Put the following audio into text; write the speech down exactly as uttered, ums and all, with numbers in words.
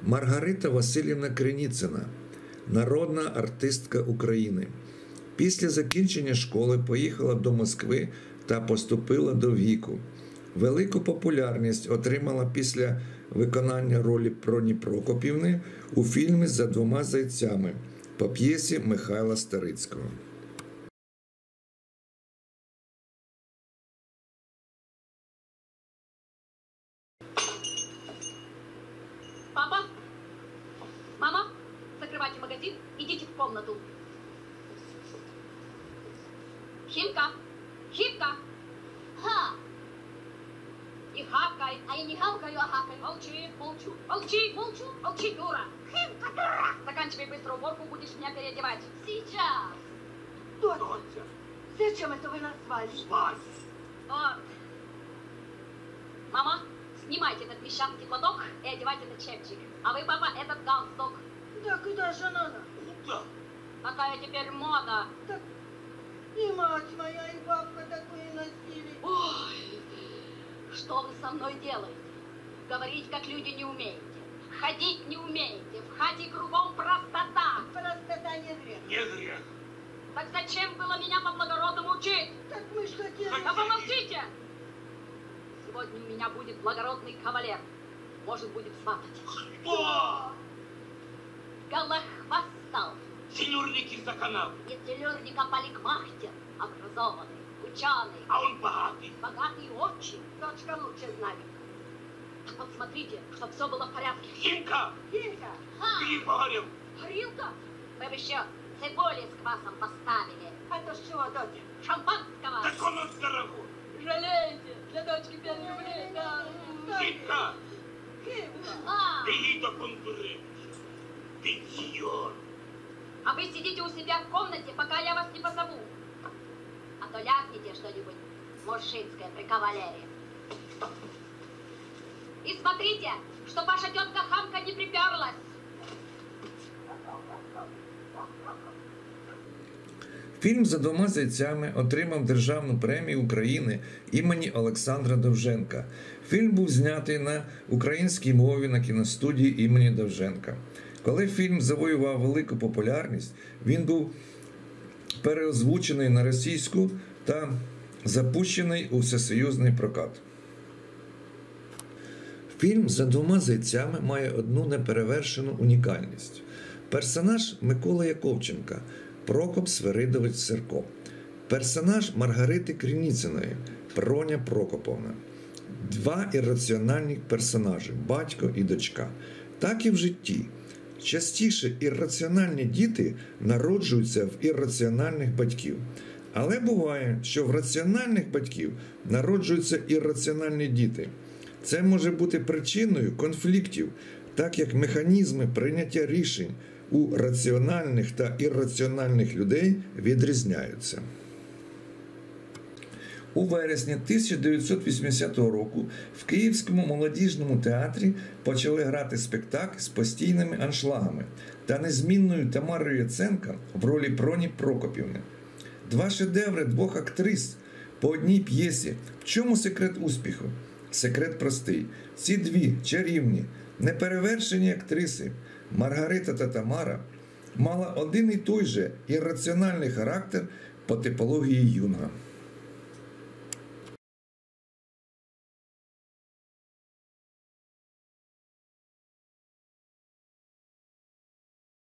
Маргарита Василівна Криніцина, народна артистка України. Після закінчення школи поїхала до Москви та поступила до ВІКу. Велику популярність отримала після виконання ролі Проні Прокопівни у фільмі «За двома зайцями» по п'єсі Михайла Старицького. Папа? Мама? Закрывайте магазин, идите в комнату. Химка! Химка! Ха! Не хавкай, а я не хавкаю, а хавкай. Молчи, молчу, молчи, молчу, молчи, дура. Химка, дура! Заканчивай быстро уборку, будешь меня переодевать. Сейчас! Доця, Зачем это вы назвали? свадьба. Вот. Мама, снимайте этот мещанский платок и одевайте этот чепчик. А вы, папа, этот галстук. Да куда же надо? Куда? Какая теперь мода. Так и мать моя, и бабка такое носили. Ой, что вы со мной делаете? Говорить, как люди, не умеете. Ходить не умеете. В хате кругом простота. Простота не грех. Не грех. Так зачем было меня по-благородному учить? Так мы ж хотели... Да помолчите! Сегодня у меня будет благородный кавалер. Может, будет сватать. Кто? Голохвостов. Синюрники за канал. Не целюрника, поликмахтер. Образованный, ученый. А он богатый. Богатый очень. Дочка лучше знает. Так вот смотрите, чтоб все было в порядке. Химка, Химка, Ха! ты погорел. Горилка? Вы бы еще цибули с квасом поставили. а то с чего, доча? Шампанского. Так он от дорогой. Жалеете? Для дочки пять рублей, да. Химка, Химка. А, беги до конкурента. Пенсион. а вы сидите у себя в комнате, пока я вас не позову. А то ляпните что-нибудь мужицкое при кавалере. И смотрите, что ваша тетка Хамка не приперлась. Фільм «За двома зайцями» отримав Державну премію України імені Олександра Довженка. Фільм був знятий на українській мові на кіностудії імені Довженка. Коли фільм завоював велику популярність, він був переозвучений на російську та запущений у всесоюзний прокат. Фільм «За двома зайцями» має одну неперевершену унікальність. Персонаж Миколи Яковченка – Прокоп Свиридович Серко. Персонаж Маргарити Криніциної – Проня Прокоповна. Два ірраціональні персонажі – батько і дочка. Так і в житті. Частіше ірраціональні діти народжуються в ірраціональних батьків. Але буває, що в раціональних батьків народжуються ірраціональні діти. Це може бути причиною конфліктів, так як механізми прийняття рішень у раціональних та ірраціональних людей відрізняються. У вересні тисяча дев'ятсот вісімдесятого року в Київському молодіжному театрі почали грати спектакль з постійними аншлагами та незмінною Тамарою Яценко в ролі Проні Прокопівни. Два шедеври двох актрис по одній п'єсі. В чому секрет успіху? Секрет простий. Ці дві чарівні, неперевершені актриси Маргарита та Тамара мала один і той же ірраціональний характер по типології Юнга.